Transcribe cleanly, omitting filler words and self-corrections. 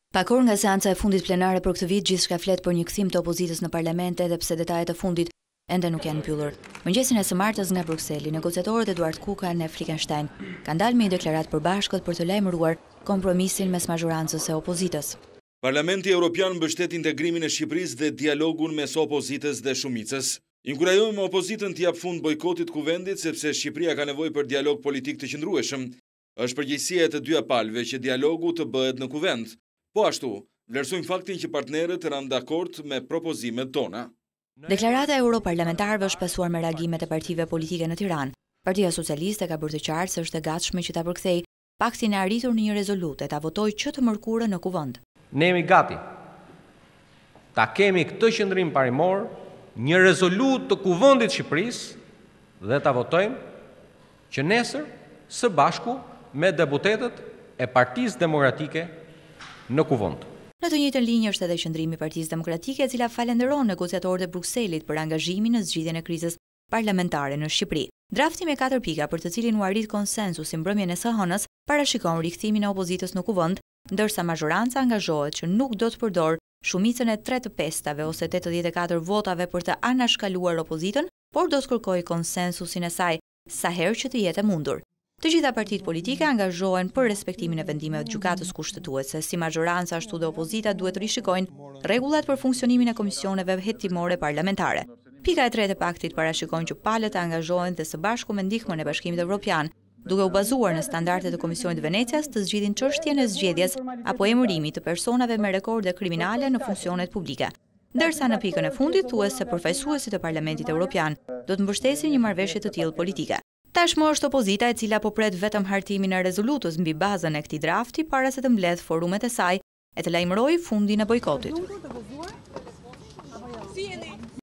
Pak orë nga seanca e fundit plenare për këtë vit, gjithçka flet për një kthim të opozitës në parlament, edhe pse detajet e fundit ende nuk janë mbyllur. Mëngjesin e së martës nga Brukseli, negociatorët Eduard Kukan e Fleckenstein kanë dalë me një deklaratë përbashkët për të lajmëruar kompromisin mes mazhorancës e opozitës. Parlamenti Evropian mbështet integrimin e Shqipërisë dhe dialogun mes opozitës dhe shumicës. Inkurajojmë opozitën të jap fund bojkotit kuvendit sepse Shqipëria ka nevojë për dialog politik të qëndrueshëm. Është përgjegjësia e të dyja palëve që dialogu të bëhet në kuvend. Po ashtu, vlerësojmë faktin që partnerët rënë dakord me propozimet tona. Deklarata e europarlamentarëve është pasuar me reagimet e partive politike në Tiranë. Partia Socialiste ka bërë të qartë se është e gatshme që ta përkthejë paktin e arritur në një rezolutë e ta votojë që të mërkurën në kuvend. Ne jemi gati ta kemi këtë qëndrim parimor, një rezolutë të kuvendit Shqipërisë dhe ta votojmë që nesër së bashku me deputetët e Partisë Demokratike në kuvend. Në të njëjtën linjë është edhe qëndrimi i Partisë Demokratike, e cila falenderon negociatorët e Brukselit për angazhimin në zgjidhjen e krizës parlamentare në Shqipëri. Drafti me 4 pika për të cilin u arrit konsensusi mbrëmjen e së hënës parashikon rikthimin e opozitës në kuvend, ndërsa mazhoranca angazhohet që nuk do të përdor shumicën e 3/5 ose 84 votave për të anashkaluar opozitën, por do të kërkojë konsensusin e saj sa herë që të jetë e mundur. Të gjitha partitë politike angazhohen për respektimin e vendimeve të gjykatës kushtetuese, si mazhoranca ashtu dhe opozita duhet të rishikojnë rregullat për funksionimin e komisioneve hetimore parlamentare. Pika e 3 e paktit parashikon që palët angazhohen dhe së bashku me ndihmën e Bashkimit Evropian, duke u bazuar në standardet e Komisionit të Venecias të zgjidhin çështjen e zgjedhjes apo emërimit të personave me rekorde kriminale në funksionet publike. Ndërsa në pikën e fundit thuhet se përfaqësuesit e Parlamentit Evropian do të mbështesin një marrëveshje të tillë politike. Tashmë është opozita e cila po pret vetëm hartimin e rezolutës mbi bazën e këtij drafti para se të mbledh forumet e saj e të lajmërojë fundin e bojkotit.